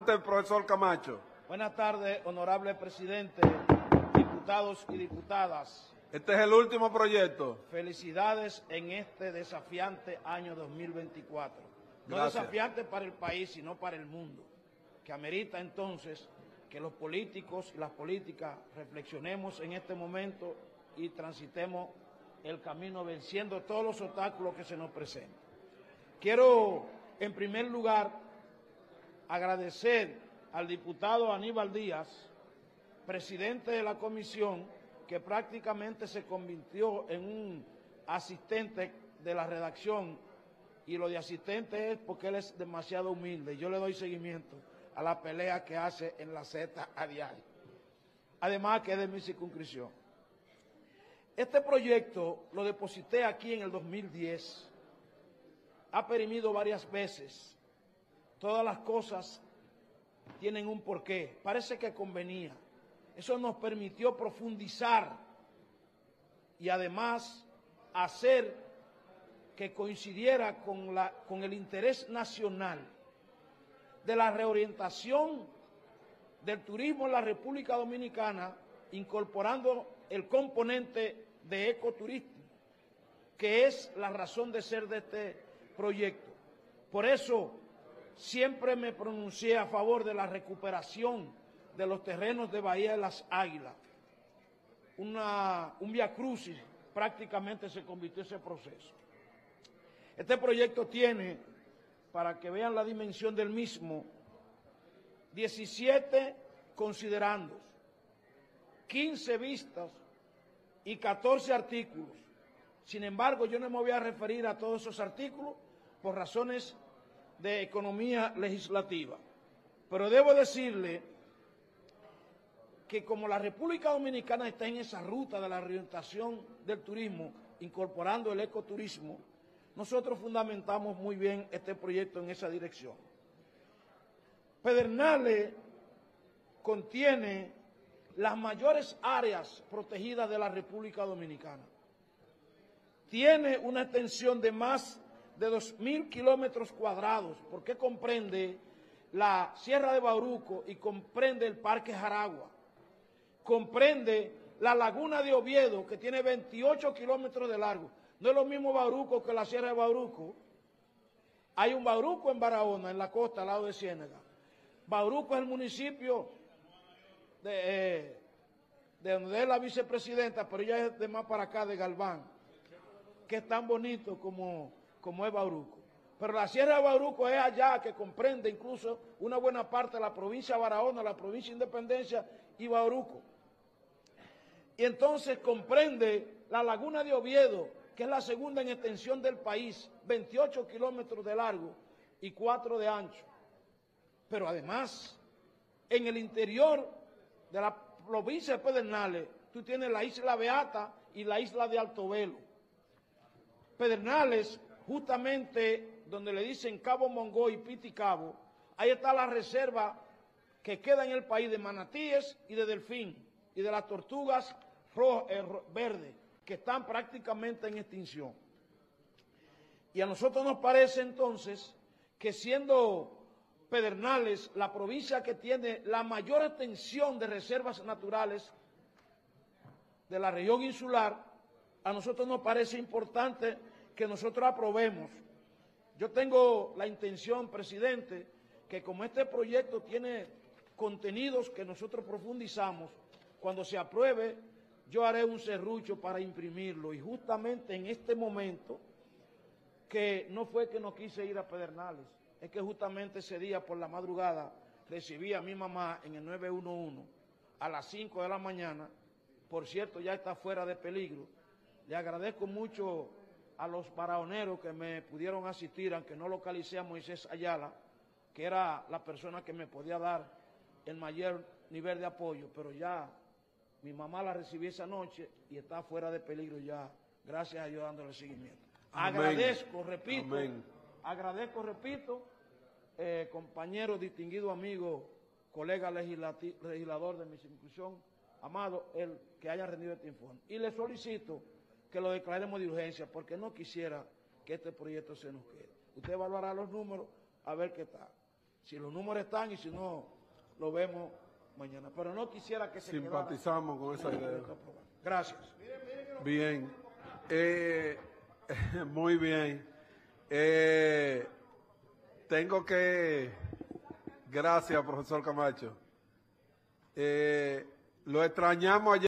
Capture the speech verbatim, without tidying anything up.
usted, profesor Camacho. Buenas tardes, honorable presidente, diputados y diputadas. Este es el último proyecto. Felicidades en este desafiante año dos mil veinticuatro. No Gracias. desafiante para el país, sino para el mundo, que amerita entonces que los políticos y las políticas reflexionemos en este momento y transitemos el camino venciendo todos los obstáculos que se nos presentan. Quiero, en primer lugar, agradecer al diputado Aníbal Díaz, presidente de la comisión, que prácticamente se convirtió en un asistente de la redacción, y lo de asistente es porque él es demasiado humilde. Yo le doy seguimiento a la pelea que hace en la Z a diario. Además que es de mi circunscripción. Este proyecto lo deposité aquí en el dos mil diez. Ha perimido varias veces. Todas las cosas tienen un porqué. Parece que convenía. Eso nos permitió profundizar y además hacer que coincidiera con, la, con el interés nacional de la reorientación del turismo en la República Dominicana, incorporando el componente de ecoturismo, que es la razón de ser de este proyecto. Por eso siempre me pronuncié a favor de la recuperación de los terrenos de Bahía de las Águilas. Una, un viacrucis prácticamente se convirtió en ese proceso. Este proyecto tiene, para que vean la dimensión del mismo, diecisiete considerandos, quince vistas y catorce artículos. Sin embargo, yo no me voy a referir a todos esos artículos por razones de economía legislativa. Pero debo decirle que como la República Dominicana está en esa ruta de la reorientación del turismo, incorporando el ecoturismo, nosotros fundamentamos muy bien este proyecto en esa dirección. Pedernales contiene las mayores áreas protegidas de la República Dominicana. Tiene una extensión de más de dos mil kilómetros cuadrados, porque comprende la Sierra de Bauruco y comprende el Parque Jaragua. Comprende la Laguna de Oviedo, que tiene veintiocho kilómetros de largo. No es lo mismo Bauruco que la Sierra de Bauruco. Hay un Bauruco en Barahona, en la costa, al lado de Ciénaga. Bauruco es el municipio de, eh, de donde es la vicepresidenta, pero ella es de más para acá, de Galván, que es tan bonito como, como es Bauruco. Pero la Sierra de Bauruco es allá, que comprende incluso una buena parte de la provincia de Barahona, la provincia de Independencia y Bauruco. Y entonces comprende la Laguna de Oviedo, que es la segunda en extensión del país, veintiocho kilómetros de largo y cuatro de ancho. Pero además, en el interior de la provincia de Pedernales, tú tienes la isla Beata y la isla de Altovelo. Pedernales, justamente donde le dicen Cabo Mongo y Piti Cabo, ahí está la reserva que queda en el país de manatíes y de delfín y de las tortugas rojas, eh, verdes, que están prácticamente en extinción. Y a nosotros nos parece entonces que siendo Pedernales la provincia que tiene la mayor extensión de reservas naturales de la región insular, a nosotros nos parece importante que nosotros aprobemos. Yo tengo la intención, presidente, que como este proyecto tiene contenidos que nosotros profundizamos, cuando se apruebe, yo haré un serrucho para imprimirlo. Y justamente en este momento, que no fue que no quise ir a Pedernales, es que justamente ese día por la madrugada recibí a mi mamá en el nueve uno uno a las cinco de la mañana. Por cierto, ya está fuera de peligro. Le agradezco mucho a los barahoneros que me pudieron asistir, aunque no localicé a Moisés Ayala, que era la persona que me podía dar el mayor nivel de apoyo, pero ya mi mamá la recibí esa noche y está fuera de peligro ya, gracias a Dios dándole seguimiento. Amén. Agradezco, repito, Amén. agradezco, repito, eh, compañero, distinguido amigo, colega legislador de mi circunscripción, Amado, el que haya rendido este informe. Y le solicito que lo declaremos de urgencia, porque no quisiera que este proyecto se nos quede. Usted evaluará los números a ver qué tal. si los números están y si no, lo vemos mañana. Pero no quisiera que se Simpatizamos con esa idea. Gracias. Bien. Eh, muy bien. Eh, tengo que... Gracias, profesor Camacho. Eh, lo extrañamos ayer.